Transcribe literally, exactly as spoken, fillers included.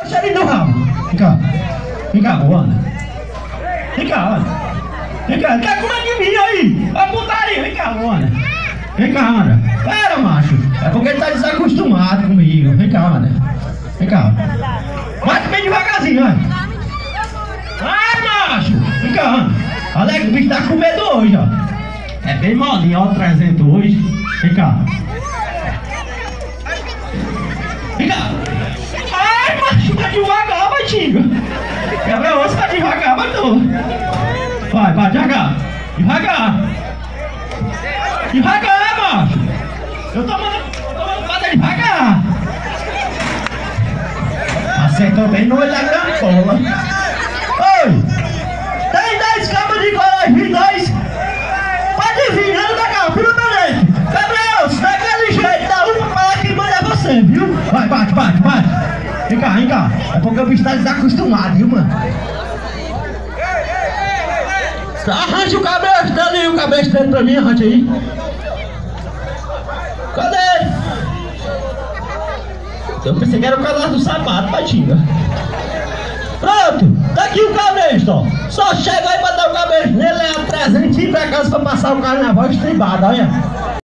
Deixa ele no rabo. Vem cá. Vem cá, Ana. Vem cá, Ana. Vem cá, quer comer de mim aí? A putaria, vem cá, Ana. Vem cá, Ana. Pera, macho. É porque ele tá desacostumado comigo. Vem cá, Ana. Vem cá. Vai bem devagarzinho, Ana. Vai, macho. Vem cá, Ana. Olha que o bicho tá com medo hoje, ó. É bem molinho, ó, trezentos hoje. Vem cá. Vem cá. Ai, macho, tá devagar, baixinho. Quer ver o osso? Tá devagar, mas tô. Vai, vai, devagar. Devagar. Devagar, macho. Eu tô mandando, eu tô mandando fazer devagar. Acertou bem no olho da grampola. Oi! Tem dez cabos de colégio, dois. Pode vir, anda da cá, filho do leite. Gabriel, daquele jeito, dá uma pra lá que manda você, viu? Vai, bate, bate, bate. Vem cá, vem cá. É porque o bicho tá desacostumado, viu, mano? Arranja o cabelo dele, o cabelo dele pra mim, arranja aí. Cadê? Eu pensei que era o cadastro do sapato, patinga. Pronto, tá aqui o cabelo, ó. Só chega aí pra dar o cabelo nele, é a trezentos e ir pra casa pra passar o carnaval estribado, olha.